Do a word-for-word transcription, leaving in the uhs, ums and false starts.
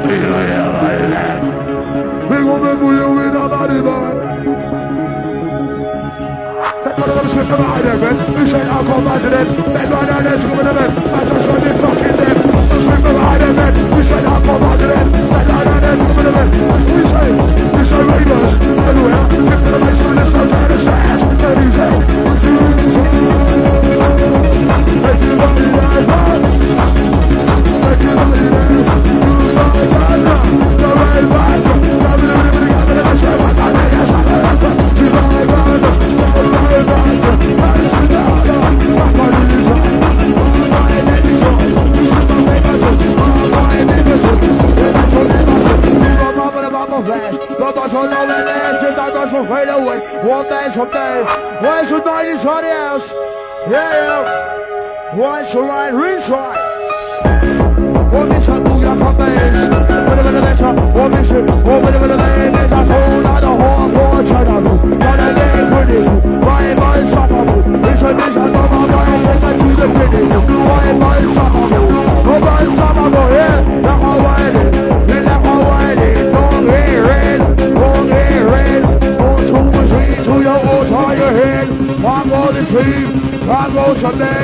We gonna put you in a body bag. That's what I'm saying about it, man. You say I'll come back to them. That's why they're let's go with them. That's just what they fucking them. That's what I'm saying about it, man. You say I'll come back to them. That's why they're let's go with them. You say, you say ravers. Everywhere. Ship to the base of the sun, down the stairs. Then you say, you say, you say. Everybody dance, man. Everybody dance. One day someday, why should I do somebody else? Yeah, yeah. Why should I retry? What is a do your companies? What are the best? What is it? What are the best? That's all I know. What China do? What are they pretty? Why am I summer? It's a dish I don't know. Why take I to the pretty? Why am I summer? What am I summer? Yeah, that's how I did. Yeah, that's how I did. Don't hear it. Don't hear it. To your old, tie your head, I go to sleep, I go to bed.